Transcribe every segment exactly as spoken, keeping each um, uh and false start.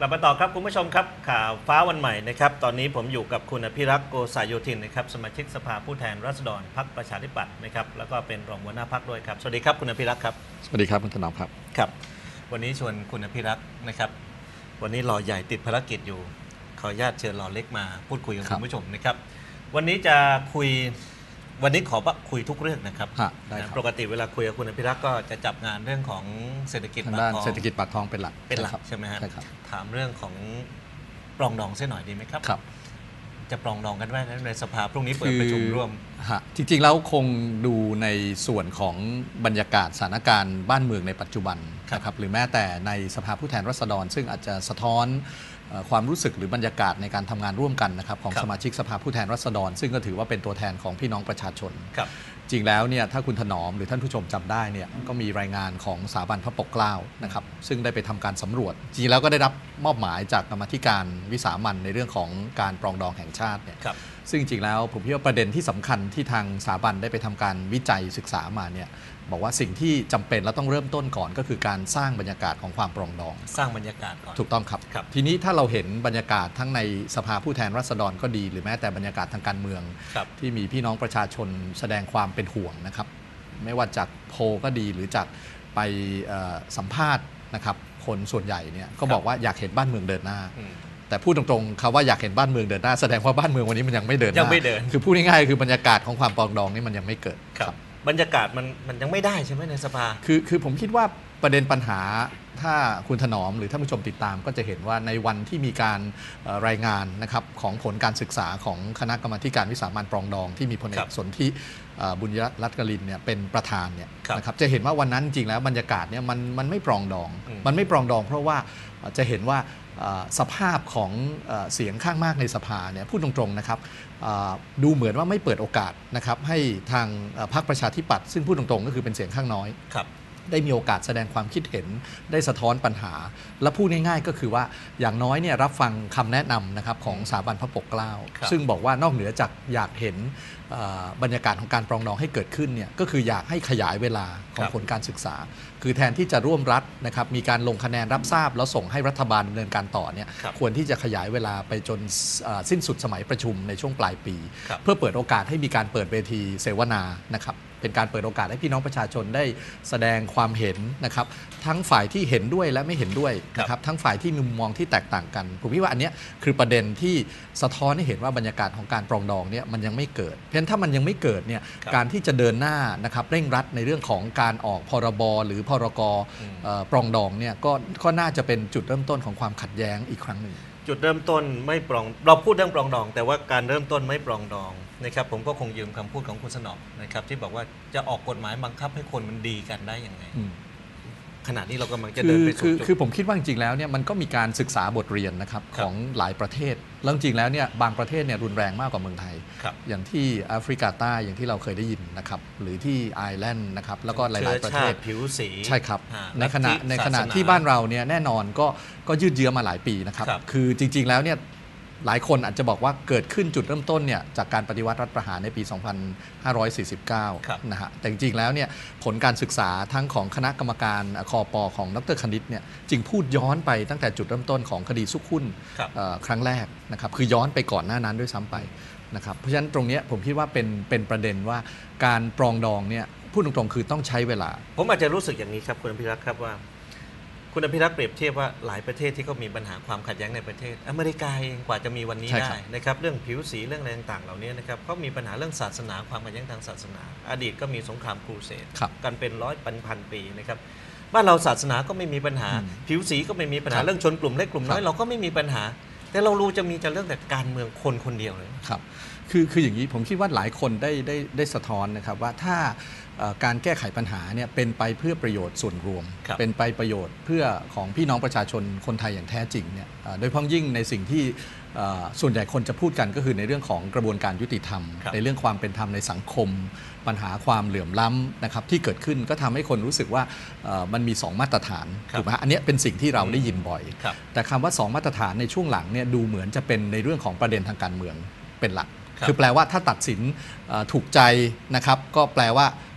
ลับมาต่อครับคุณผู้ชมครับข่าวฟ้าวันใหม่นะครับตอนนี้ผมอยู่กับคุณอภิรักษ์โกษาโยธินนะครับสมาชิกสภาผู้แทนราษฎรพรรคประชาธิปัตย์นะครับแล้วก็เป็นรองหัวหน้าพรรคด้วยครับสวัสดีครับคุณอภิรักษ์ครับสวัสดีครับคุณถนอมครับครับวันนี้ชวนคุณอภิรักษ์นะครับวันนี้รอใหญ่ติดภารกิจอยู่ขออนุญาตเชิญรอเล็กมาพูดคุยกับคุณผู้ชมนะครับวันนี้จะคุยวันนี้ขอคุยทุกเรื่องนะครับปกติเวลาคุยกับคุณอภิรักษ์ก็จะจับงานเรื่องของเศรษฐกิจปากท้องเศรษฐกิจปากท้องเป็นหลักเป็นหลักใช่ไหมครับถามเรื่องของปรองดองเส้นหน่อยดีไหมครับครับจะปรองดองกันไว้ในสภาพรุ่งนี้เปิดประชุมร่วมจริงๆแล้วคงดูในส่วนของบรรยากาศสถานการณ์บ้านเมืองในปัจจุบันนะครับหรือแม้แต่ในสภาผู้แทนราษฎรซึ่งอาจจะสะท้อนความรู้สึกหรือบรรยากาศในการทำงานร่วมกันนะครับของสมาชิกสภาผู้แทนราษฎรซึ่งก็ถือว่าเป็นตัวแทนของพี่น้องประชาชนจริงแล้วเนี่ยถ้าคุณถนอมหรือท่านผู้ชมจำได้เนี่ยก็มีรายงานของสถาบันพระปกเกล้านะครับซึ่งได้ไปทำการสำรวจจริงแล้วก็ได้รับมอบหมายจากกรรมธิการวิสามัญในเรื่องของการปรองดองแห่งชาติเนี่ยซึ่งจริงแล้วผมคิดว่าประเด็นที่สำคัญที่ทางสถาบันได้ไปทำการวิจัยศึกษามาเนี่ยบอกว่าสิ่งที่จำเป็นและต้องเริ่มต้นก่อนก็คือการสร้างบรรยากาศของความปรองดองสร้างบรรยากาศก่อนถูกต้องครับทีนี้ถ้าเราเห็นบรรยากาศทั้งในสภาผู้แทนราษฎรก็ดีหรือแม้แต่บรรยากาศทางการเมืองที่มีพี่น้องประชาชนแสดงความเป็นห่วงนะครับไม่ว่าจากโพลก็ดีหรือจากไปสัมภาษณ์นะครับคนส่วนใหญ่เนี่ยก็บอกว่าอยากเห็นบ้านเมืองเดินหน้าแต่พูดตรงๆคำว่าอยากเห็นบ้านเมืองเดินหน้าแสดงว่าบ้านเมืองวันนี้มันยังไม่เดินหน้ายังไม่เดินคือพูดง่ายๆคือบรรยากาศของความปรองดองนี่มันยังไม่เกิดครับบรรยากาศมันมันยังไม่ได้ใช่ไหมในสภาคือคือผมคิดว่าประเด็นปัญหาถ้าคุณถนอมหรือท่านผู้ชมติดตามก็จะเห็นว่าในวันที่มีการรายงานนะครับของผลการศึกษาของคณะกรรมาการวิสามัญปรองดองที่มีพลเอกสนธิบุญยรัตน์กลินเนี่ยเป็นประธานเนี่ยนะครับจะเห็นว่าวันนั้นจริงแล้วบรรยากาศเนี่ยมันมันไม่ปรองดองมันไม่ปรองดองเพราะว่าจะเห็นว่าสภาพของเสียงข้างมากในสภาเนี่ยพูดตรงๆนะครับดูเหมือนว่าไม่เปิดโอกาสนะครับให้ทางพรรคประชาธิปัตย์ซึ่งพูดตรงๆก็คือเป็นเสียงข้างน้อยได้มีโอกาสแสดงความคิดเห็นได้สะท้อนปัญหาและพูดง่ายๆก็คือว่าอย่างน้อยเนี่ยรับฟังคำแนะนำนะครับของสถาบันพระปกเกล้าซึ่งบอกว่านอกเหนือจากอยากเห็นบรรยากาศของการปรองดองให้เกิดขึ้นเนี่ยก็คืออยากให้ขยายเวลาของผลการศึกษาคือแทนที่จะร่วมรัฐนะครับมีการลงคะแนนรับทราบแล้วส่งให้รัฐบาลดำเนินการต่อเนี่ยควรที่จะขยายเวลาไปจนสิ้นสุดสมัยประชุมในช่วงปลายปีเพื่อเปิดโอกาสให้มีการเปิดเวทีเสวนานะครับเป็นการเปิดโอกาสให้พี่น้องประชาชนได้แสดงความเห็นนะครับทั้งฝ่ายที่เห็นด้วยและไม่เห็นด้วยนะครับทั้งฝ่ายที่มีมุมมองที่แตกต่างกันผมคิดว่าอันนี้คือประเด็นที่สะท้อนให้เห็นว่าบรรยากาศของการปรองดองเนี่ยมันยังไม่เกิดเพราะฉะนั้นถ้ามันยังไม่เกิดเนี่ยการที่จะเดินหน้านะครับเร่งรัดในเรื่องของการออกพรบหรือพรกปรองดองเนี่ยก็ก็น่าจะเป็นจุดเริ่มต้นของความขัดแย้งอีกครั้งหนึ่งจุดเริ่มต้นไม่ปรองเราพูดเรื่องปรองดองแต่ว่าการเริ่มต้นไม่ปรองดองนะครับผมก็คงยืมคำพูดของคุณสนองนะครับที่บอกว่าจะออกกฎหมายบังคับให้คนมันดีกันได้ยังไงขณะนี้เรากำลังจะเดินไปสู่จุดคือผมคิดว่าจริงๆแล้วเนี่ยมันก็มีการศึกษาบทเรียนนะครับของหลายประเทศแล้วจริงแล้วเนี่ยบางประเทศเนี่ยรุนแรงมากกว่าเมืองไทยอย่างที่แอฟริกาใต้อย่างที่เราเคยได้ยินนะครับหรือที่ไอร์แลนด์นะครับแล้วก็หลายๆประเทศผิวสีใช่ครับในขณะในขณะที่บ้านเราเนี่ยแน่นอนก็ก็ยืดเยื้อมาหลายปีนะครับคือจริงๆแล้วเนี่ยหลายคนอาจจะบอกว่าเกิดขึ้นจุดเริ่มต้นเนี่ยจากการปฏิวัติรัฐประหารในปี สองพันห้าร้อยสี่สิบเก้า นะฮะแต่จริงๆแล้วเนี่ยผลการศึกษาทั้งของคณะกรรมการคปของดรคณิตเนี่ยจริงพูดย้อนไปตั้งแต่จุดเริ่มต้นของคดีซุกหุ้นครั้งแรกนะครับคือย้อนไปก่อนหน้านั้นด้วยซ้ำไปนะครับเพราะฉะนั้นตรงนี้ผมคิดว่าเป็นเป็นประเด็นว่าการปรองดองเนี่ยพูดตรงๆคือต้องใช้เวลาผมอาจจะรู้สึกอย่างนี้ครับคุณอภิรักษ์ครับว่าคุณอภิรักษ์เปรียบเทียบว่าหลายประเทศที่เขามีปัญหาความขัดแย้งในประเทศอเมริกาเองกว่าจะมีวันนี้ได้นะครับเรื่องผิวสีเรื่องอะไรต่างๆเหล่านี้นะครับเขามีปัญหาเรื่องศาสนาความขัดแย้งทางศาสนาอดีตก็มีสงครามครูเสดกันเป็นร้อยพันพันปีนะครับบ้านเราศาสนาก็ไม่มีปัญหาผิวสีก็ไม่มีปัญหาเรื่องชนกลุ่มเล็กกลุ่มน้อยเราก็ไม่มีปัญหาแต่เรารู้จะมีจะเรื่องแต่การเมืองคนคนเดียวเลยครับคือคืออย่างนี้ผมคิดว่าหลายคนได้ได้ได้สะท้อนนะครับว่าถ้าการแก้ไขปัญหาเนี่ยเป็นไปเพื่อประโยชน์ส่วนรวมเป็นไปประโยชน์เพื่อของพี่น้องประชาชนคนไทยอย่างแท้จริงเนี่ยโดยเฉพาะยิ่งในสิ่งที่ส่วนใหญ่คนจะพูดกันก็คือในเรื่องของกระบวนการยุติธรรมในเรื่องความเป็นธรรมในสังคมปัญหาความเหลื่อมล้ำนะครับที่เกิดขึ้นก็ทำให้คนรู้สึกว่ามันมีสองมาตรฐานถูกไหมอันนี้เป็นสิ่งที่เราได้ยินบ่อยแต่คำว่าสองมาตรฐานในช่วงหลังเนี่ยดูเหมือนจะเป็นในเรื่องของประเด็นทางการเมืองเป็นหลักคือแปลว่าถ้าตัดสินถูกใจนะครับก็แปลว่า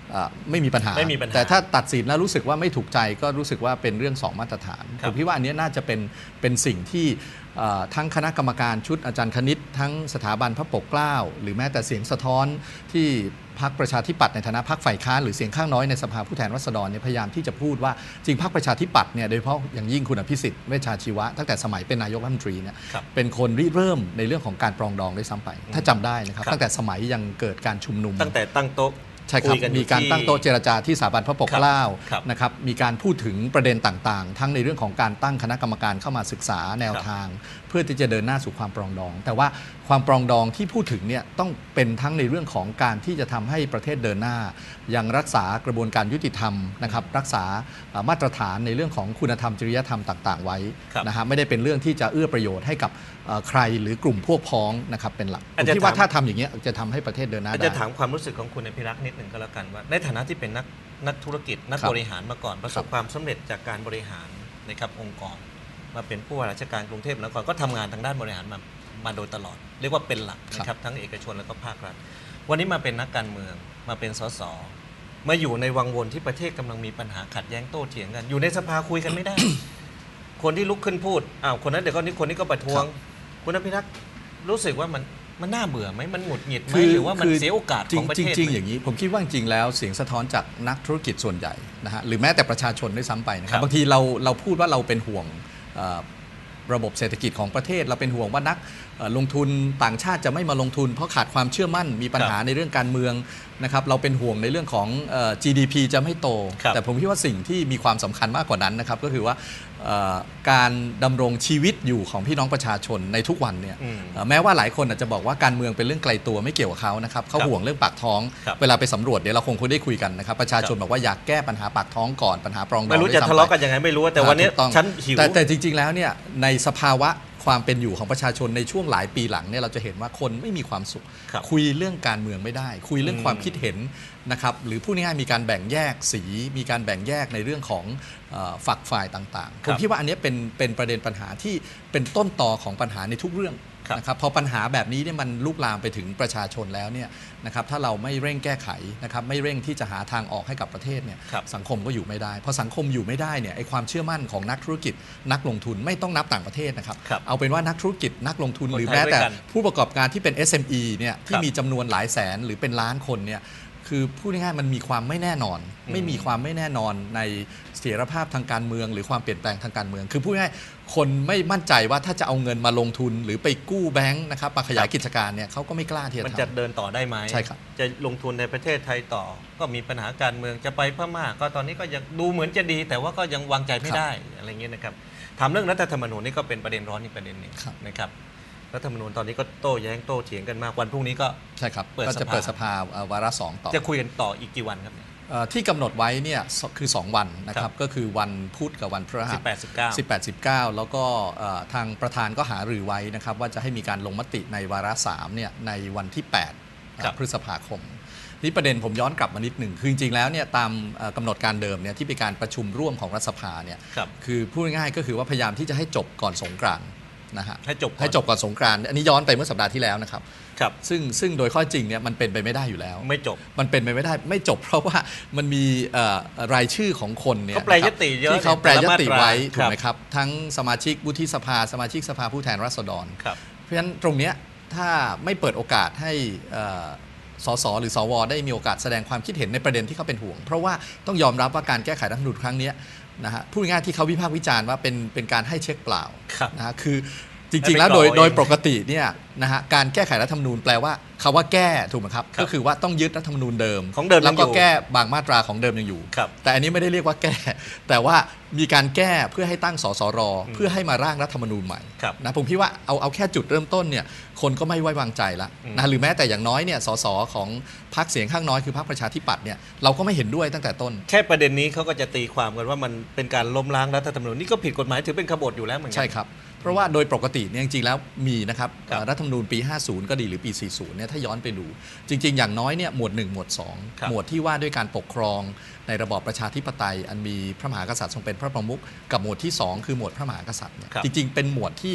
ไม่มีปัญหาไม่มีปัญหาแต่ถ้าตัดสินแล้วรู้สึกว่าไม่ถูกใจก็รู้สึกว่าเป็นเรื่องสองมาตรฐานครัผบมคิดว่าอันนี้น่าจะเป็นเป็นสิ่งที่ทั้งคณะกรรมการชุดอาจารย์คณิตทั้งสถาบันพระปกเกล้าหรือแม้แต่เสียงสะท้อนที่พรรคประชาธิปัตย์ในฐานะพรรคฝ่ายค้านหรือเสียงข้างน้อยในสภาผู้แทนราษฎรเนี่ยพยายามที่จะพูดว่าจริงพรรคประชาธิปัตย์เนี่ยโดยเฉพาะอย่างยิ่งคุณอภิสิทธิ์เวชชาชีวะตั้งแต่สมัยเป็นนายกรัฐมนตรีเนี่ยครับเป็นคนริเริ่มในเรื่องของการปรองดองด้วยซ้ำไปถ้าจำได้นะครับครับตั้งแต่สมัยยังเกิดการชุมนุมตั้งแต่ตั้งโต๊ะใช่ครับยนอยู่มีการที่ตั้งโต๊ะเจรจาที่สถาบันพระปกเกล้าครับนะครับมีการพูดถึงประเด็นต่างๆ ทั้งในเรื่องของการตั้งคณะกรรมการเข้ามาศึกษาแนวทาง เพื่อที่จะเดินหน้าสู่ความปรองดอง แต่ว่าความปรองดองที่พูดถึงเนี่ยต้องเป็นทั้งในเรื่องของการที่จะทำให้ประเทศเดินหน้า ยังรักษากระบวนการยุติธรรมนะครับรักษาเอ่อมาตรฐานในเรื่องของคุณธรรมจริยธรรมต่างๆ ไว้ครับนะฮะไม่ได้เป็นเรื่องที่จะเอื้อประโยชน์ให้กับเอ่อใครหรือกลุ่มพวกพ้องนะครับเป็นหลักผอาจมจะคิดว่าถามถ้าทำอย่างเงี้ยจะทำให้ประเทศเดินหน้าอาจได้จะถามความรู้สึกของคุณอภิรักษ์นิดหนึ่งก็แล้วกันว่าในฐานะที่เป็นนักนักธุรกิจนักครับบริหารมาก่อนประสบครับความสำเร็จจากการบริหารนะครับองค์กร มาเป็นผู้ว่าราชการกรุงเทพมหานครก็ทำงานทางด้านบริหารมามาโดยตลอด เรียกว่าเป็นหลักนะครับทั้งเอกชนแล้วก็ภาครัฐ วันนี้มาเป็นนักการเมืองมาเป็นสสมาอยู่ในวังวนที่ประเทศกำลังมีปัญหาขัดแย้งโต้เถียงกัน อยู่ในสภาคุยกันไม่ได้ คนที่ลุกขึ้นพูดอ้าวคนนั้นเดี๋ยวก็นี้คนนี้ก็ประท้วง คุณอภิรักษ์รู้สึกว่ามันมันน่าเบื่อไหมมันหงุดหงิดไหมหรือว่ามันเสียโอกาสของประเทศจริงๆไหมอย่างนี้ผมคิดว่าจริงๆแล้วเสียงสะท้อนจากนักธุรกิจส่วนใหญ่นะฮะหรือแม้แต่ประชาชนด้วยซ้ำไปนะคครัรับบ บางทีเราเราพูดว่าเราเป็นห่วงเอ่อระบบเศรษฐกิจของประเทศ เราเป็นห่วงว่านักเอ่อลงทุนต่างชาติจะไม่มาลงทุน เพราะขาดความเชื่อมั่นมีปัญหาในเรื่องการเมืองนะครับเราเป็นห่วงในเรื่องของเอ่อ จี ดี พี จะไม่โตครับแต่ผมคิดว่าสิ่งที่มีความสำคัญมากกว่านั้นนะครับก็คือว่าเอ่อการดำรงชีวิตอยู่ของพี่น้องประชาชนในทุกวันเนี่ยอืมเอ่อแม้ว่าหลายคนอาจจะบอกว่าการเมืองเป็นเรื่องไกลตัวไม่เกี่ยวกับเขานะครับเขาครับห่วงเรื่องปากท้องครับเวลาไปสำรวจเดี๋ยวเราคงคุยได้คุยกันนะครับประชาชนครับบอกว่าอยากแก้ปัญหาปากท้องก่อนปัญหาปรองดองไม่รู้ด้วยจะซ้ำทะเลาะไปกันยังไงไม่รู้แต่วันนี้ถูกต้องฉันหิวแต่แต่จริง ๆ แล้วเนี่ยในสภาวะความเป็นอยู่ของประชาชนในช่วงหลายปีหลังเนี่ยเราจะเห็นว่าคนไม่มีความสุขครับคุยเรื่องการเมืองไม่ได้ คุยเรื่องอืมความคิดเห็นนะครับหรือพูดง่ายๆมีการแบ่งแยกสี มีการแบ่งแยกในเรื่องของเอ่อฝักฝ่ายต่างๆคผรับมคิดว่าอันนี้เป็นเป็นประเด็นปัญหาที่เป็นต้นตอของปัญหาในทุกเรื่องครับนะครับพอปัญหาแบบนี้เนี่ยมันลุกลามไปถึงประชาชนแล้วเนี่ยนะครับถ้าเราไม่เร่งแก้ไขนะครับไม่เร่งที่จะหาทางออกให้กับประเทศเนี่ยครับสังคมก็อยู่ไม่ได้พอสังคมอยู่ไม่ได้เนี่ยไอความเชื่อมั่นของนักธุรกิจนักลงทุนไม่ต้องนับต่างประเทศนะครับครับเอาเป็นว่านักธุรกิจนักลงทุนคนหรือไทยแม้แต่ด้วยกันผู้ประกอบการที่เป็น เอส เอ็ม อี เนี่ยที่ครับมีจำนวนหลายแสนหรือเป็นล้านคนเนี่ยคือพูดง่ายๆมันมีความไม่แน่นอนอืมไม่มีความไม่แน่นอนในเสถียรภาพทางการเมือง หรือความเปลี่ยนแปลงทางการเมือง คือพูดง่ายๆคนไม่มั่นใจว่าถ้าจะเอาเงินมาลงทุน หรือไปกู้แบงค์นะครับมาขยายกิจการเนี่ยเขาก็ไม่กล้าที่จะมันทจะเดินต่อได้ไหมใช่ครับจะลงทุนในประเทศไทยต่อ ก็มีปัญหาการเมืองจะไปพม่าก็ตอนนี้ก็ยังดูเหมือนจะดี แต่ว่าก็ยังวางใจไม่ได้อะไรเงี้ยนะครับถามเรื่องรัฐธรรมนูญนี่ก็เป็นประเด็นร้อนอีกประเด็นหนึ่งครับนะครับรัฐธรรมนูญตอนนี้ก็โต้แย้งโต้เถียงกันมากวันพรุ่งนี้ก็ำใช่ครับเปิดก็จะสภาเปิดสภาเอ่อวาระสองต่อจะคุยกันต่ออีกกี่วันครับเนี่ยเอ่อที่กำหนดไว้เนี่ยสคือ สอง วันนะคครัรับบ ก็คือวันพุธกับวันพฤหัสิสบแปดสิบเก้าสิบแปด สิบเก้า แล้วก็เอ่อทางประธานก็หารือไว้นะครับว่าจะให้มีการลงมติในวาระสามเนี่ยในวันที่แปดครับพฤษภาคมนี่ประเด็นผมย้อนกลับมานิดหนึ่งคือจริงๆแล้วเนี่ยตามเอ่อกำหนดการเดิมเนี่ยที่เป็นการประชุมร่วมของรัฐสภาเนี่ยครับคือพูดง่ายๆก็คือว่าพยายามที่จะให้จบก่อนสงกรานต์นะฮะให้จบก่อนให้จบก่อนสงกรานต์อันนี้ย้อนไปเมื่อสัปดาห์ที่แล้วนะครับครับซึ่งซึ่งโดยข้อจริงเนี่ยมันเป็นไปไม่ได้อยู่แล้วไม่จบมันเป็นไปไม่ได้ไม่จบ เพราะว่ามันมีเอ่อรายชื่อของคนเนี่ยเขาแปรยติเยอะที่เขาแปรยติไว้แต่ละมาตราถูกไหมครับ ทั้งสมาชิกวุฒิสภาสมาชิกสภาผู้แทนราษฎรครับเพราะฉะนั้นตรงเนี้ยถ้าไม่เปิดโอกาสให้เอ่อสสหรือสวได้มีโอกาสแสดงความคิดเห็นในประเด็นที่เขาเป็นห่วง เพราะว่าต้องยอมรับว่าการแก้ไขรัฐธรรมนูญครั้งเนี้ยนะฮะพูดง่ายๆที่เขาวิพากษ์วิจารณ์ว่าเป็นเป็นการให้เช็คเปล่าครับนะฮะคือจริงๆแล้วโดยให้ไปกรอกเองโดยปกติเนี่ยนะฮะการแก้ไขรัฐธรรมนูญแปลว่าคำว่าแก้ถูกไหมครับครับก็คือว่าต้องยึดรัฐธรรมนูญเดิมของเดิมยังแล้วก็อยู่แก้บางมาตราของเดิมยังอยู่ครับแต่อันนี้ไม่ได้เรียกว่าแก้ แต่ว่ามีการแก้เพื่อให้ตั้งสสรเพื่อให้มาร่างรัฐธรรมนูญใหม่ครับนะผมคิดว่าเอาเอาแค่จุดเริ่มต้นเนี่ยคนก็ไม่ไว้วางใจละอืมนะหรือแม้แต่อย่างน้อยเนี่ยสสของพรรคเสียงข้างน้อยคือพรรคประชาธิปัตย์เนี่ยเราก็ไม่เห็นด้วยตั้งแต่ต้นแค่ประเด็นนี้เขาก็จะตีความกันว่ามันเป็นการล้มล้างรัฐธรรมนูญนี่ก็ผิดกฎหมายถือเป็นขบฏอยู่แล้วเหมือนกัใช่ครับ เพราะว่าโดยปกติเนี่ยจริงๆแล้วมีนะครับครับเอ่อรัฐธรรมนูญปี ห้าสิบ ก็ดีหรือปี สี่สิบ เนี่ยถ้าย้อนไปดู จริง ๆ อย่างน้อยเนี่ยหมวด หนึ่ง หมวด สองครับหมวดที่ว่าด้วยการปกครองในระบอบประชาธิปไตย อันมีพระมหากษัตริย์ทรงเป็นพระประมุขกับหมวดที่ สอง คือหมวดพระมหากษัตริย์เนี่ยครับจริง ๆ เป็นหมวดที่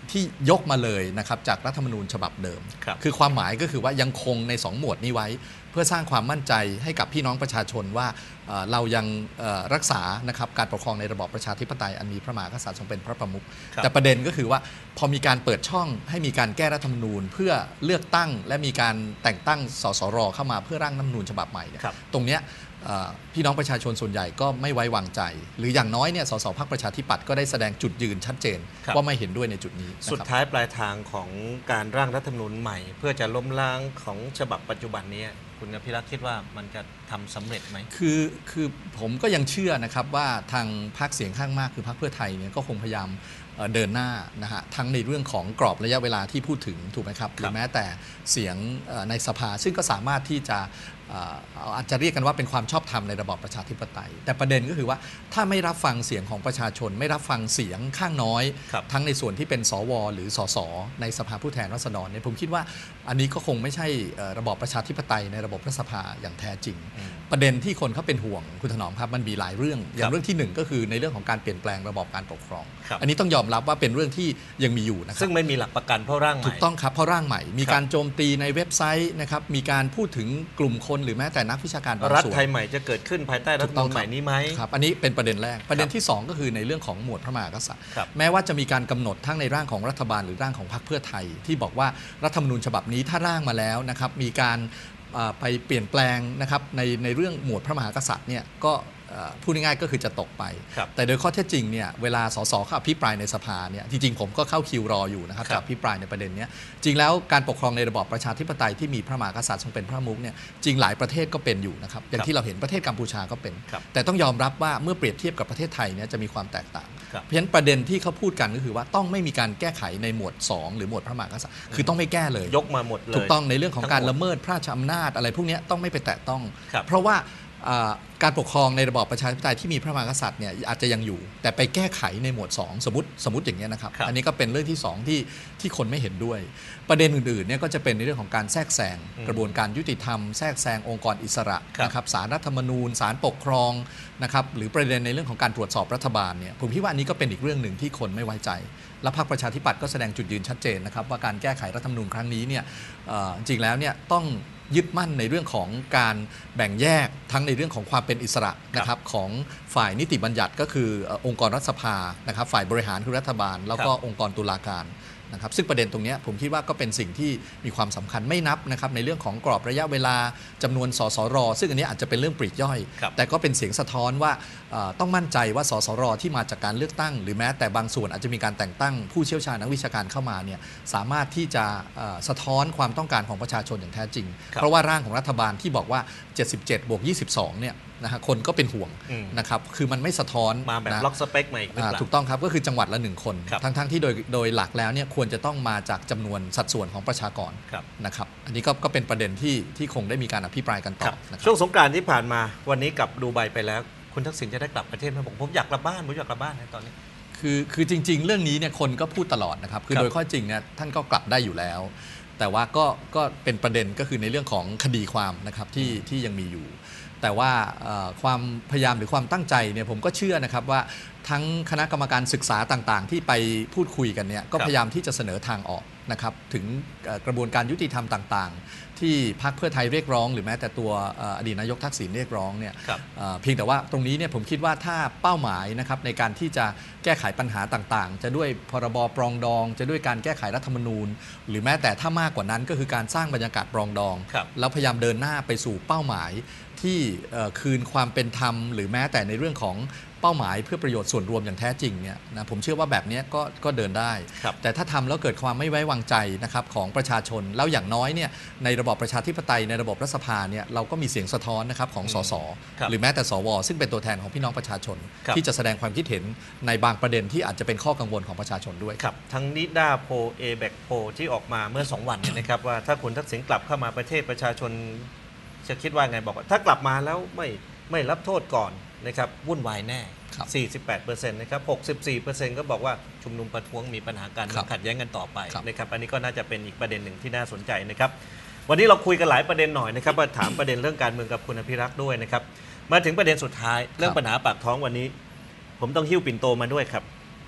ที่ยกมาเลยนะครับจากรัฐธรรมนูญฉบับเดิมครับคือความหมายก็คือว่ายังคงในสองหมวดนี้ไว้เพื่อสร้างความมั่นใจให้กับพี่น้องประชาชนว่าเอ่อเรายังเอ่อรักษานะครับการปกครองในระบอบประชาธิปไตยอันมีพระมหากษัตริย์ทรงเป็นพระประมุขครับแต่ประเด็นก็คือว่าพอมีการเปิดช่องให้มีการแก้รัฐธรรมนูญเพื่อเลือกตั้งและมีการแต่งตั้งสสรเข้ามาเพื่อร่างรัฐธรรมนูญฉบับใหม่เนี่ยครับตรงเนี้ยเอ่อพี่น้องประชาชนส่วนใหญ่ก็ไม่ไว้วางใจ หรืออย่างน้อยเนี่ยสสพรรคประชาธิปัตย์ก็ได้แสดงจุดยืนชัดเจนครับว่าไม่เห็นด้วยในจุดนี้นะครับสุดท้ายปลายทางของการร่างรัฐธรรมนูญใหม่ เพื่อจะล้มล้างของฉบับปัจจุบันนี้คุณอภิรักษ์คิดว่ามันจะทำสำเร็จไหมคือคือผมก็ยังเชื่อนะครับว่าทางพรรคเสียงข้างมากคือพรรคเพื่อไทยเนี่ยก็คงพยายามเอ่อเดินหน้านะฮะทั้งในเรื่องของกรอบระยะเวลาที่พูดถึงถูกไหมครับหรือแม้แต่เสียงเอ่อในสภาซึ่งก็สามารถที่จะเอ่ออาจจะเรียกกันว่าเป็นความชอบธรรมในระบอบประชาธิปไตย แต่ประเด็นก็คือว่าถ้าไม่รับฟังเสียงของประชาชน ไม่รับฟังเสียงข้างน้อยครับทั้งในส่วนที่เป็นสวหรือสสในสภาผู้แทนราษฎรเนี่ยผมคิดว่าอันนี้ก็คงไม่ใช่เอ่อระบอบประชาธิปไตยในระบบรัฐสภาอย่างแท้จริง ประเด็นที่คนเขาเป็นห่วงคุณถนอมครับมันมีหลายเรื่องอย่างเรื่องที่หนึ่งก็คือในเรื่องของการเปลี่ยนแปลงระบอบการปกครองครับอันนี้ต้องยอมรับว่าเป็นเรื่องที่ยังมีอยู่นะครับซึ่งไม่มีหลักประกันเพราะร่างใหม่ถูกต้องครับเพราะร่างใหม่มีครับการโจมตีในเว็บไซต์นะครับมีการพูดถึงกลุ่มคนหรือแม้แต่นักวิชาการบางรัฐส่วนไทยใหม่จะเกิดขึ้นภายใต้รัฐธรรมนูญใหม่นี้ไหมครับอันนี้เป็นประเด็นแรกประเด็นที่ สอง ก็คือในเรื่องของหมวดพระมหากษัตริย์ครับแม้ว่าจะมีการกำหนดทั้งในร่างของรัฐบาลหรือร่างของพรรคเพื่อไทย ที่บอกว่ารัฐธรรมนูญฉบับนี้ถ้าร่างมาแล้วนะครับมีการเอ่อไปเปลี่ยนแปลงนะครับในในเรื่องหมวดพระมหากษัตริย์เนี่ยก็เอ่อพูดง่ายๆก็คือจะตกไปครับแต่โดยข้อเท็จจริงเนี่ยเวลาสสเขาอภิปรายในสภาเนี่ยจริงๆผมก็เข้าคิวรออยู่นะครับครับจะอภิปรายในประเด็นเนี้ยจริงแล้วการปกครองในระบอบประชาธิปไตยที่มีพระมหากษัตริย์ทรงเป็นพระมุขเนี่ยจริงหลายประเทศก็เป็นอยู่นะครับอย่างที่เราเห็นประเทศกัมพูชาก็เป็นครับแต่ต้องยอมรับว่าเมื่อเปรียบเทียบกับประเทศไทยเนี่ยจะมีความแตกต่างครับเพราะฉะนั้นประเด็นที่เขาพูดกันก็คือว่าต้องไม่มีการแก้ไขในหมวดสองหรือหมวดพระมหากษัตริย์คือต้องไม่แก้เลยยกมาหมดเลยถูกต้องในเรื่องของการทั้งหมดละเมิดพระราชอำนาจอะไรพวกเนี้ยต้องไม่ไปแตะต้องครับเพราะว่าอ่าการปกครองในระบอบประชาธิปไตยที่มีพระมหากษัตริย์เนี่ยอาจจะยังอยู่ แต่ไปแก้ไขในหมวดสองสมมติสมมติอย่างเงี้ยนะครับครับอันนี้ก็เป็นเรื่องที่สองที่ที่คนไม่เห็นด้วย ประเด็นอื่นๆเนี่ยก็จะเป็นในเรื่องของการแทรกแซงอืมกระบวนการยุติธรรมแทรกแซงองค์กรอิสระครับนะครับศาลรัฐธรรมนูญศาลปกครองนะครับหรือประเด็นในเรื่องของการตรวจสอบรัฐบาลเนี่ยผมคิดว่าอันนี้ก็เป็นอีกเรื่องหนึ่งที่คนไม่ไว้ใจ และพรรคประชาธิปัตย์ก็แสดงจุดยืนชัดเจนนะครับว่าการแก้ไขรัฐธรรมนูญครั้งนี้เนี่ยเอ่อจริงแล้วเนี่ยต้องยึดมั่นในเรื่องของการแบ่งแยกทั้งในเรื่องของความเป็นอิสระนะครับของฝ่ายนิติบัญญัติก็คือเอ่อองค์กรรัฐสภานะครับฝ่ายบริหารคือรัฐบาล แล้วก็องค์กรตุลาการนะครับซึ่งประเด็นตรงเนี้ยผมคิดว่าก็เป็นสิ่งที่มีความสำคัญไม่นับนะครับในเรื่องของกรอบระยะเวลาจำนวนสสรซึ่งอันนี้อาจจะเป็นเรื่องปลีกย่อยครับแต่ก็เป็นเสียงสะท้อนว่าเอ่อต้องมั่นใจว่าสสรที่มาจากการเลือกตั้ง หรือแม้แต่บางส่วนอาจจะมีการแต่งตั้งผู้เชี่ยวชาญนักวิชาการเข้ามาเนี่ยสามารถที่จะเอ่อสะท้อนความต้องการของประชาชนอย่างแท้จริงครับเพราะว่าร่างของรัฐบาลที่บอกว่าเจ็ดสิบเจ็ดบวกยี่สิบสองเนี่ยนะฮะคนก็เป็นห่วงอืมนะครับคือมันไม่สะท้อนมาแบบนะล็อกสเปคมาอีกหรืออ่าเปล่าถูกต้องครับก็คือจังหวัดละหนึ่งคนครับทั้งๆที่โดยโดยหลักแล้วเนี่ยควรจะต้องมาจากจำนวนสัดส่วนของประชากรครับนะครับอันนี้ก็ก็เป็นประเด็นที่ที่คงได้มีการอภิปรายกันต่คอรับนะครับช่วงสงกรานต์ที่ผ่านมาวันนี้กลับดูไบไปแล้ว คุณทักษิณจะได้กลับประเทศไหมผมผมอยากกลับบ้านผมอยากกลับบ้านในตอนนี้คือคือจริง ๆ เรื่องนี้เนี่ยคนก็พูดตลอดนะครับ คือครับโดยข้อจริงเนี่ยท่านก็กลับได้อยู่แล้ว แต่ว่าก็ก็เป็นประเด็นก็คือในเรื่องของคดีความนะครับที่ที่ยังมีอยู่ แต่ว่าเอ่อความพยายามหรือความตั้งใจเนี่ยผมก็เชื่อนะครับว่าทั้งคณะกรรมการศึกษาต่างๆ ที่ไปพูดคุยกันเนี่ยก็ครับพยายามที่จะเสนอทางออกนะครับถึงเอ่อกระบวนการยุติธรรมต่างๆ ที่พรรคเพื่อไทยเรียกร้อง หรือแม้แต่ตัวเอ่ออดีตนายกทักษิณเรียกร้องเนี่ยครับเอ่อเพียงแต่ว่าตรงนี้เนี่ยผมคิดว่าถ้าเป้าหมายนะครับในการที่จะแก้ไขปัญหาต่างๆ จะด้วยพรบปรองดอง จะด้วยการแก้ไขรัฐธรรมนูญ หรือแม้แต่ถ้ามากกว่านั้นก็คือการสร้างบรรยากาศปรองดองครับแล้วพยายามเดินหน้าไปสู่เป้าหมายที่เอ่อคืนความเป็นธรรม หรือแม้แต่ในเรื่องของเป้าหมายเพื่อประโยชน์ส่วนรวมอย่างแท้จริงเนี่ยนะผมเชื่อว่าแบบเนี้ยก็ก็เดินได้ครับแต่ถ้าทำแล้วเกิดความไม่ไว้วางใจนะครับของประชาชนแล้วอย่างน้อยเนี่ยในระบอบประชาธิปไตยในระบบรัฐสภาเนี่ยเราก็มีเสียงสะท้อนนะครับของสสครับหรือแม้แต่สวซึ่งเป็นตัวแทนของพี่น้องประชาชนครับที่จะแสดงความคิดเห็นในบางประเด็นที่อาจจะเป็นข้อกังวลของประชาชนด้วยครับทั้งนิดาโพเอแบกโพที่ออกมาเมื่อสองวันเนี่ยนะครับว่าถ้าคุณทักษิณกลับเข้ามาประเทศประชาชนจะคิดว่าไงบอกว่าถ้ากลับมาแล้วไม่ไม่รับโทษก่อนนะครับวุ่นวายแน่ครับสี่สิบแปดเปอร์เซ็นต์ นะครับ หกสิบสี่เปอร์เซ็นต์ ก็บอกว่าชุมนุมประท้วงมีปัญหาการเมืองขัดแย้งกันต่อไปครับนะครับอันนี้ก็น่าจะเป็นอีกประเด็นหนึ่งที่น่าสนใจนะครับวันนี้เราคุยกันหลายประเด็นหน่อยนะครับมาถามประเด็นเรื่องการเมืองกับคุณอภิรักษ์ด้วยนะครับมาถึงประเด็นสุดท้ายเรื่องปัญหาปากท้องวันนี้ ผมต้องหิ้วปิ่นโตมาด้วยครับ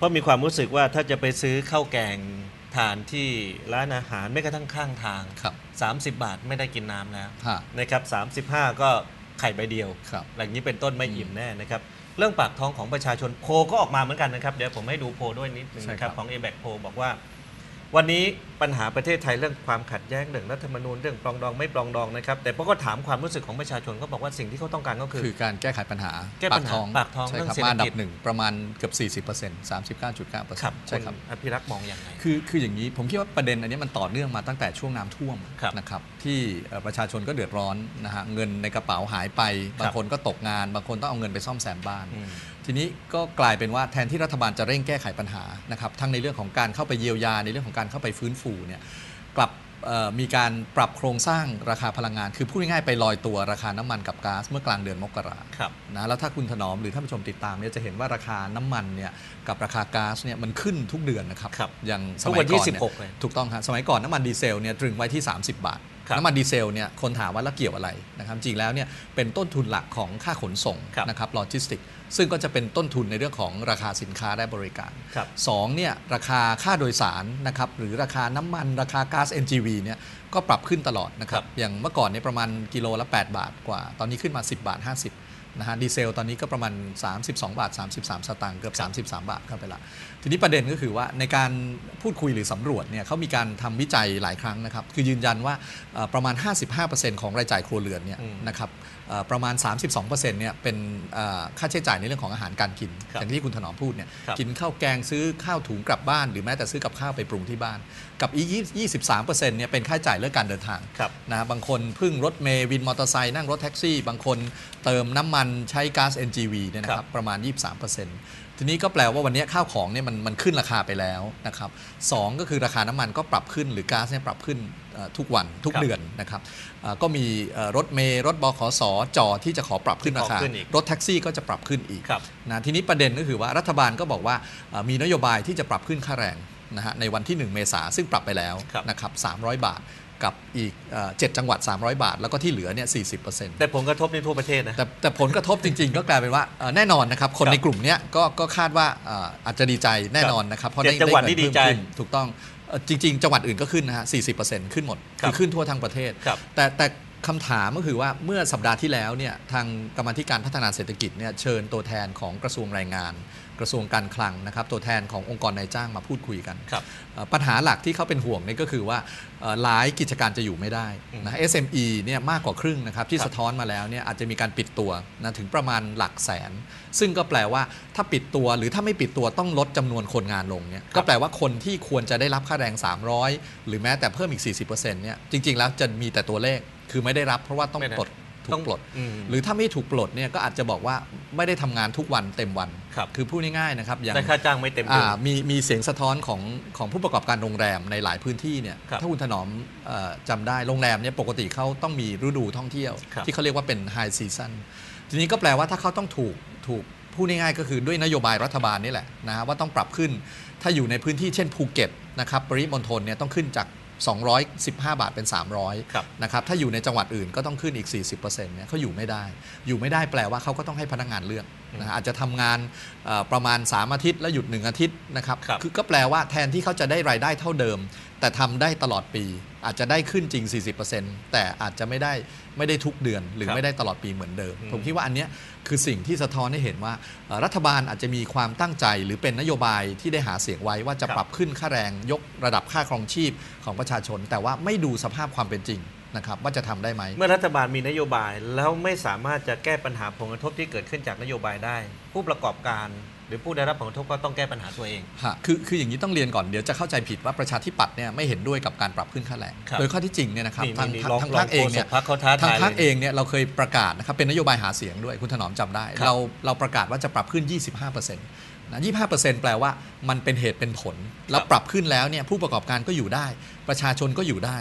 ราะมีความรู้สึกว่าถ้าจะไปซื้อข้าวแกงทานที่ร้านอาหารไม่กระทั่งข้างทางครับสามสิบบาทไม่ได้กินน้ำแล้วฮะนะครับสามสิบห้าก็ไข่ใบเดียวครับอย่างนี้เป็นต้นไม่อิ่มแน่นะครับเรื่องปากท้องของประชาชนโพลก็ออกมาเหมือนกันนะครับเดี๋ยวผมให้ดูโพลด้วยนิดนึงนะครับของ เอ แบค โพลบอกว่าวันนี้ปัญหาประเทศไทยเรื่องความขัดแย้งเรื่องรัฐธรรมนูญเรื่องปรองดองไม่ปรองดองนะครับแต่พอก็ถามความรู้สึกของประชาชนก็บอกว่าสิ่งที่เขาต้องการก็คือคือการแก้ไขปัญหาแก้ปัญหาท้องปากท้องใช่เรื่องครับเศรษฐกิจมาอันดับหนึ่งประมาณเกือบสี่สิบเปอร์เซ็นต์ สามสิบเก้าจุดเก้าเปอร์คเซ็รันบต์ใช่ครับณอภิรักษ์มองอย่างไรคือคืออย่างนี้ผมคิดว่าประเด็นอันนี้มันต่อเนื่องมาตั้งแต่ช่วงน้ำท่วมครับนะครับที่เอ่อประชาชนก็เดือดร้อนนะฮะเงินในกระเป๋าหายไป บางคนก็ตกงาน บางคนต้องเอาเงินไปซ่อมแซมบ้านอืมทีนี้ก็กลายเป็นว่าแทนที่รัฐบาลจะเร่งแก้ไขปัญหานะครับทั้งในเรื่องของการเข้าไปเยียวยาในเรื่องของการเข้าไปฟื้นฟูเนี่ยกลับเอ่อมีการปรับโครงสร้างราคาพลังงาน คือพูดง่ายๆไปลอยตัวราคาน้ำมันกับก๊าซเมื่อกลางเดือนมกราครับนะแล้วถ้าคุณถนอมหรือท่านผู้ชมติดตามเนี่ยจะเห็นว่าราคาน้ำมันเนี่ยกับราคาก๊าซเนี่ยมันขึ้นทุกเดือนนะครับครับอย่างสทุกมัวัยนก่ที่อนสิบเนี่หกยเลยถูกต้องครับสมัยก่อนน้ำมันดีเซลเนี่ยตรึงไว้ที่ สามสิบบาทครับน้ำมันดีเซลเนี่ยคนถามว่าแล้วเกี่ยวอะไรนะครับจริงแล้วเนี่ยเป็นต้นทุนหลักของค่าขนส่งครับนะครับโลจิสติกซึ่งก็จะเป็นต้นทุนในเรื่องของราคาสินค้าและบริการครับสองเนี่ยราคาค่าโดยสารนะครับหรือราคาน้ำมันราคาก๊าซ เอ็น จี วี เนี่ยก็ปรับขึ้นตลอดนะครัครับ บอย่างเมื่อก่อนเนี่ยประมาณกิโลละแปดบาทกว่า ตอนนี้ขึ้นมา สิบบาทห้าสิบนะฮะดีเซลตอนนี้ก็ประมาณสามสิบสองบาทสามสิบสามสตางค์เกือบสามสิบสามบาทเข้าไปละทีนี้ประเด็นก็คือว่าในการพูดคุยหรือสำรวจเนี่ยเขามีการทำวิจัยหลายครั้งนะครับคือยืนยันว่าเอ่อประมาณ ห้าสิบห้าเปอร์เซ็นต์ ของรายจ่ายครัวเรือนเนี่ยอืมนะครับเอ่อประมาณ สามสิบสองเปอร์เซ็นต์ เนี่ยเป็นเอ่อค่าใช้จ่ายในเรื่องของอาหารการกินครับอย่างที่คุณถนอมพูดเนี่ยครับกินข้าวแกงซื้อข้าวถุงกลับบ้านหรือแม้แต่ซื้อกับข้าวไปปรุงที่บ้าน กับอีกยี่สิบสามเปอร์เซ็นต์ เนี่ยเป็นค่าใช้จ่ายเรื่องการเดินทางครับนะบางคนพึ่งรถเมล์วินมอเตอร์ไซค์นั่งรถแท็กซี่ บางคนเติมน้ำมันใช้ก๊าซ เอ็น จี วี เนี่ยนะคครัรับบ ประมาณ ยี่สิบสามเปอร์เซ็นต์ ทีนี้ก็แปลว่าวันนี้ข้าวของเนี่ยมันมันขึ้นราคาไปแล้วนะครับสองก็คือราคาน้ำมันก็ปรับขึ้นหรือก๊าซเนี่ยปรับขึ้นเอ่อทุกวันทุกครับเดือนนะครับเอ่อก็มีเอ่อรถเมล์รถบขสจอที่จะขอปรับขึ้นราคาที่ขอขึ้นอีกรถแท็กซี่ก็จะปรับขึ้นอีกครับนะทีนี้ประเด็นก็คือว่ารัฐบาลก็บอกว่าเอ่อมีนโยบายที่จะปรับขึ้นค่าแรงนะฮะในวันที่หนึ่งเมษาซึ่งปรับไปแล้วครับนะครับสามร้อยบาทกับอีกเอ่อเจ็ดจังหวัด สามร้อยบาท แล้วก็ที่เหลือเนี่ยสี่สิบเปอร์เซ็นต์แต่ผลกระทบในทั่วประเทศนะแต่แต่ผลกระทบจริงๆ ก็กลายเป็นว่าเอ่อแน่นอนนะครับคนครับในกลุ่มเนี้ยก็ก็คาดว่าเอ่ออาจจะดีใจแน่นอนนะครับเพราะเจ็ได้ดจังหวัดไเนนี่ดีใจเพิ่มขึ้นถูกต้องเอ่อจริง ๆ จังหวัดอื่นก็ขึ้นนะฮะสี่สิบเปอร์เซ็นต์ขึ้นหมดครับคือขึ้นทั่วทั้งประเทศครับแต่แต่คำถามก็คือว่าเมื่อสัปดาห์ที่แล้วเนี่ยทางกรรมาธิการพัฒนาเศรษฐกิจเนี่ยเชิญตัวแทนของกระทรวงแรงงาน กระทรวงการคลังนะครับตัวแทนขององค์กรนายจ้างมาพูดคุยกันครับเอ่อปัญหาหลักที่เขาเป็นห่วงนี่ก็คือว่าเอ่อหลายกิจการจะอยู่ไม่ได้นะ เอส เอ็ม อี เนี่ยมากกว่าครึ่งนะครับที่ครับสะท้อนมาแล้วเนี่ยอาจจะมีการปิดตัวนะถึงประมาณหลักแสน ซึ่งก็แปลว่าถ้าปิดตัวหรือถ้าไม่ปิดตัวต้องลดจำนวนคนงานลงเนี่ยก็แปลว่าคนที่ควรจะได้รับค่าแรง สามร้อย หรือแม้แต่เพิ่มอีก สี่สิบเปอร์เซ็นต์ เนี่ยจริงๆแล้วจะมีแต่ตัวเลขคือไม่ได้รับเพราะว่าต้องไม่ได้ปลดถูต้อก งปลดอืมหรือถ้าไม่ถูกปลดเนี่ยก็อาจจะบอกว่าไม่ได้ทำงานทุกวันเต็มวันครับคือพูดง่ายๆนะครับอย่างได้ค่าจ้างไม่เต็มเดือ่าอนมีมีเสียงสะท้อนของของผู้ประกอบการโรงแรมในหลายพื้นที่เนี่ยครับถ้าคุณถนอมเอ่อจำได้โรงแรมเนี่ยปกติเขาต้องมีฤดูท่องเที่ยวครับที่เขาเรียกว่าเป็นไฮซีซั o นทีนี้ก็แปลว่าถ้าเขาต้องถูกถูกพูดง่ายๆก็คือด้วยนโยบายรัฐบาลนี่แหละนะฮะว่าต้องปรับขึ้น ถ้าอยู่ในพื้นที่เช่นภูเก็ตนะครับปริมณฑลเนี่ยต้องขึ้นจาก สองร้อยสิบห้า บาทเป็น สามร้อยครับนะครับถ้าอยู่ในจังหวัดอื่นก็ต้องขึ้นอีก สี่สิบเปอร์เซ็นต์ เนี่ยเขาอยู่ไม่ได้ อยู่ไม่ได้แปลว่าเขาก็ต้องให้พนักงานเลือกนะฮะอาจจะทำงานเอ่อประมาณ สาม อาทิตย์แล้วหยุด หนึ่ง อาทิตย์นะครับครับคือก็แปลว่าแทนที่เขาจะได้รายได้เท่าเดิม แต่ทำได้ตลอดปี อาจจะได้ขึ้นจริง สี่สิบเปอร์เซ็นต์ แต่อาจจะไม่ได้ไม่ได้ทุกเดือนหรือครับไม่ได้ตลอดปีเหมือนเดิมอืมผมคิดว่าอันเนี้ยคือสิ่งที่สะท้อนให้เห็นว่าเอ่อรัฐบาลอาจจะมีความตั้งใจหรือเป็นนโยบายที่ได้หาเสียงไว้ว่าจะครับปรับขึ้นค่าแรงยกระดับค่าครองชีพของประชาชน แต่ว่าไม่ดูสภาพความเป็นจริงนะครับว่าจะทำได้ไหมเมื่อรัฐบาลมีนโยบายแล้วไม่สามารถจะแก้ปัญหาผลกระทบที่เกิดขึ้นจากนโยบายได้ ผู้ประกอบการหรือผู้ได้รับผลกระทบก็ต้องแก้ปัญหาตัวเองฮะคือคืออย่างนี้ต้องเรียนก่อนเดี๋ยวจะเข้าใจผิดว่าประชาธิปัตย์เนี่ยไม่เห็นด้วยกับการปรับขึ้นค่าแรงครับโดยข้อที่จริงเนี่ยนะครับนี่ทางนี่ทางลองทางลองพรรคเองเนี่ยโฆษกพรรคเขาท้าทางทายพรรคเลยเองเนี่ยเราเคยประกาศนะครับเป็นนโยบายหาเสียงด้วยคุณถนอมจำได้ครับเราเราประกาศว่าจะปรับขึ้น ยี่สิบห้าเปอร์เซ็นต์ นะ ยี่สิบห้าเปอร์เซ็นต์ แปลว่ามันเป็นเหตุเป็นผล แล้วปรับขึ้นแล้วเนี่ยผู้ประกอบการก็อยู่ได้ ประชาชนก็อยู่ได้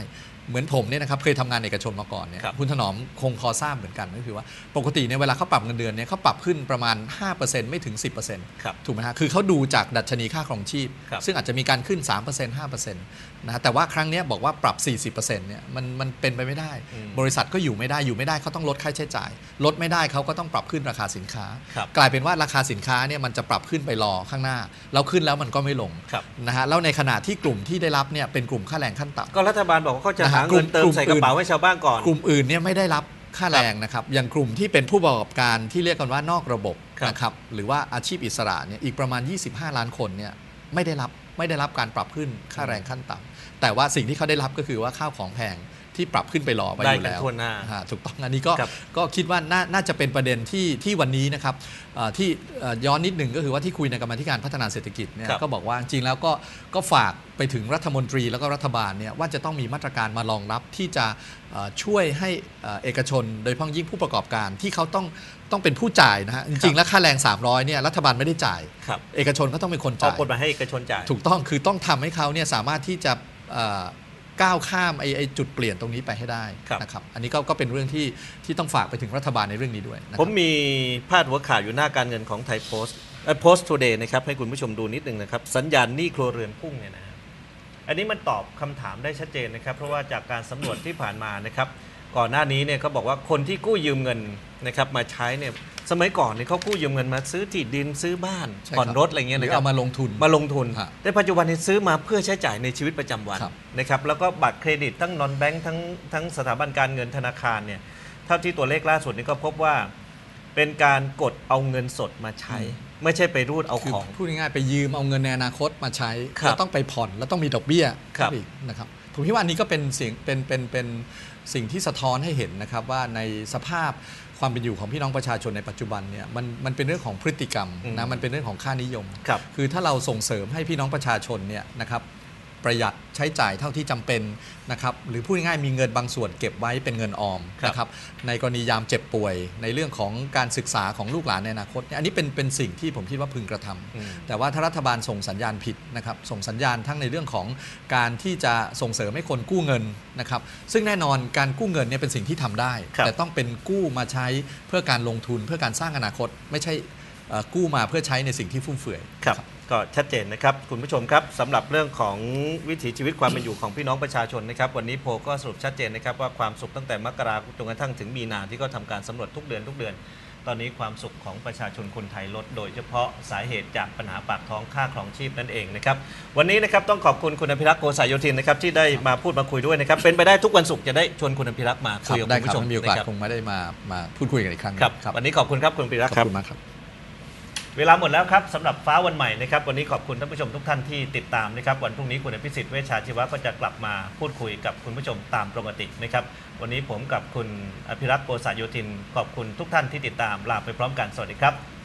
เหมือนผมเนี่ยนะครับเคยทำงานเอกชนมาก่อนเนี่ยคุณถนอมคงพอทราบเหมือนกันก็คือว่าปกติเนี่ยเวลาเขาปรับเงินเดือนเนี่ยเขาปรับขึ้นประมาณ ห้าเปอร์เซ็นต์ ไม่ถึง สิบเปอร์เซ็นต์ ถูกไหมฮะคือเขาดูจากดัชนีค่าครองชีพซึ่งอาจจะมีการขึ้น สามเปอร์เซ็นต์ ห้าเปอร์เซ็นต์ นะฮะแต่ว่าครั้งนี้บอกว่าปรับ สี่สิบเปอร์เซ็นต์ เนี่ยมันมันเป็นไปไม่ได้บริษัทก็อยู่ไม่ได้อยู่ไม่ได้เขาต้องลดค่าใช้จ่ายลดไม่ได้เขาก็ต้องปรับขึ้นราคาสินค้ากลายเป็นว่าราคาสินค้าเนี่ยมันจะปรับขึ้นไปรอข้างหน้าแล้วขึ้นแล้วมันก็ไม่ลงนะฮะแล้วในขณะที่กลุ่มที่ได้รับเนี่ยเป็นกลุ่มค่าแรงขั้นต่ำก็รัฐบาลบอกว่าเขาจะหาเงินเติมใส่กระเป๋าให้ชาวบ้านก่อนกลุ่มอื่นเนี่ยไม่ได้รับค่าแรงนะครับอย่างกลุ่มที่เป็นผู้ประกอบการที่เรียกกันว่านอกระบบนะครับหรือว่าอาชีพอิสระเนี่ยอีกประมาณยี่สิบห้าล้านคนเนี่ยไม่ได้รับไม่ได้รับการปรับขึ้นค่าแรงขั้นต่ำแต่ว่าสิ่งที่เขาได้รับก็คือว่าข้าวของแพงที่ปรับขึ้นไปรอไปอยู่แล้วถูกต้องอันนี้ก็ก็คิดว่าน่าน่าจะเป็นประเด็นที่ที่วันนี้นะครับที่ย้อนนิดหนึ่งก็คือว่าที่คุยในกรรมาธิการพัฒนาเศรษฐกิจเนี่ยก็บอกว่าจริงแล้วก็ก็ฝากไปถึงรัฐมนตรีแล้วก็รัฐบาลเนี่ยว่าจะต้องมีมาตรการมารองรับที่จะช่วยให้เอกชนโดยเฉพาะยิ่งผู้ประกอบการที่เขาต้องต้องเป็นผู้จ่ายนะฮะจริงๆแล้วค่าแรงสามร้อยเนี่ยรัฐบาลไม่ได้จ่ายเอกชนก็ต้องเป็นคนจ่ายเอากฎหมายให้เอกชนจ่ายถูกต้องคือต้องทำให้เขาเนี่ยสามารถที่จะก้าวข้ามไอ้ไอ้จุดเปลี่ยนตรงนี้ไปให้ได้นะครับอันนี้ก็ก็เป็นเรื่องที่ที่ต้องฝากไปถึงรัฐบาลในเรื่องนี้ด้วยผมมีพาดหัวข่าวอยู่หน้าการเงินของไทยโพสต์โพสต์ทูเดย์นะครับให้คุณผู้ชมดูนิดนึงนะครับสัญญาณหนี้ครัวเรือนพุ่งเนี่ยนะอันนี้มันตอบคำถามได้ชัดเจนนะครับเพราะว่าจากการสำรวจที่ผ่านมานะครับก่อนหน้านี้เนี่ยเขาบอกว่าคนที่กู้ยืมเงินนะครับมาใช้เนี่ยสมัยก่อนเนี่ยเขากู้ยืมเงินมาซื้อที่ดินซื้อบ้านผ่อนรถอะไรเงี้ยนะครับเอามาลงทุนมาลงทุนแต่ปัจจุบันนี้ซื้อมาเพื่อใช้จ่ายในชีวิตประจำวันนะครับแล้วก็บัตรเครดิตทั้งนอนแบงค์ทั้งทั้งสถาบันการเงินธนาคารเนี่ยเท่าที่ตัวเลขล่าสุดนี้ก็พบว่าเป็นการกดเอาเงินสดมาใช้ไม่ใช่ไปรูดเอาของพูดง่ายๆไปยืมเอาเงินในอนาคตมาใช้แล้วต้องไปผ่อนแล้วต้องมีดอกเบี้ยอีกนะครับผมคิดว่าอันนี้ก็เป็นสิ่งเป็นเป็นเป็นสิ่งที่สะท้อนให้เห็นนะครับว่าในสภาพความเป็นอยู่ของพี่น้องประชาชนในปัจจุบันเนี่ยมันมันเป็นเรื่องของพฤติกรรมนะมันเป็นเรื่องของค่านิยมคือถ้าเราส่งเสริมให้พี่น้องประชาชนเนี่ยนะครับประหยัดใช้จ่ายเท่าที่จำเป็นนะครับหรือพูดง่ายๆมีเงินบางส่วนเก็บไว้เป็นเงินออมนะครับในกรณียามเจ็บป่วยในเรื่องของการศึกษาของลูกหลานในอนาคตอันนี้เป็นเป็นสิ่งที่ผมคิดว่าพึงกระทำแต่ว่าถ้ารัฐบาลส่งสัญญาณผิดนะครับส่งสัญญาณทั้งในเรื่องของการที่จะส่งเสริมให้คนกู้เงินนะครับซึ่งแน่นอนการกู้เงินเนี่ยเป็นสิ่งที่ทำได้แต่ต้องเป็นกู้มาใช้เพื่อการลงทุนเพื่อการสร้างอนาคตไม่ใช่กู้มาเพื่อใช้ในสิ่งที่ฟุ่มเฟือยก็ชัดเจนนะครับคุณผู้ชมครับสำหรับเรื่องของวิถีชีวิตความเป็นอยู่ของพี่น้องประชาชนนะครับวันนี้โพลก็สรุปชัดเจนนะครับว่าความสุขตั้งแต่มกราคมจนกระทั่งถึงมีนาที่ก็ทำการสำรวจทุกเดือนทุกเดือนตอนนี้ความสุขของประชาชนคนไทยลดโดยเฉพาะสาเหตุจากปัญหาปากท้องค่าครองชีพนั่นเองนะครับวันนี้นะครับต้องขอบคุณคุณอภิรักษ์โกษาโยธินนะครับที่ได้มาพูดมาคุยด้วยนะครับเป็นไปได้ทุกวันศุกร์จะได้ชวนคุณอภิรักษ์มาคุยกับคุณผู้ชมมีโอกาสคงไม่ได้มามาพูดคุยกันอีกครั้งครับวันนี้ขอบคุณครับคุณอภิรักษ์ครับขอบคุณมากครับเวลาหมดแล้วครับสำหรับฟ้าวันใหม่นะครับวันนี้ขอบคุณท่านผู้ชมทุกท่านที่ติดตามนะครับวันพรุ่งนี้คุณอภิสิทธิ์เวชชาชีวะก็จะกลับมาพูดคุยกับคุณผู้ชมตามปกตินะครับวันนี้ผมกับคุณอภิรักษ์โกษาโยธินขอบคุณทุกท่านที่ติดตามลาไปพร้อมกันสวัสดีครับ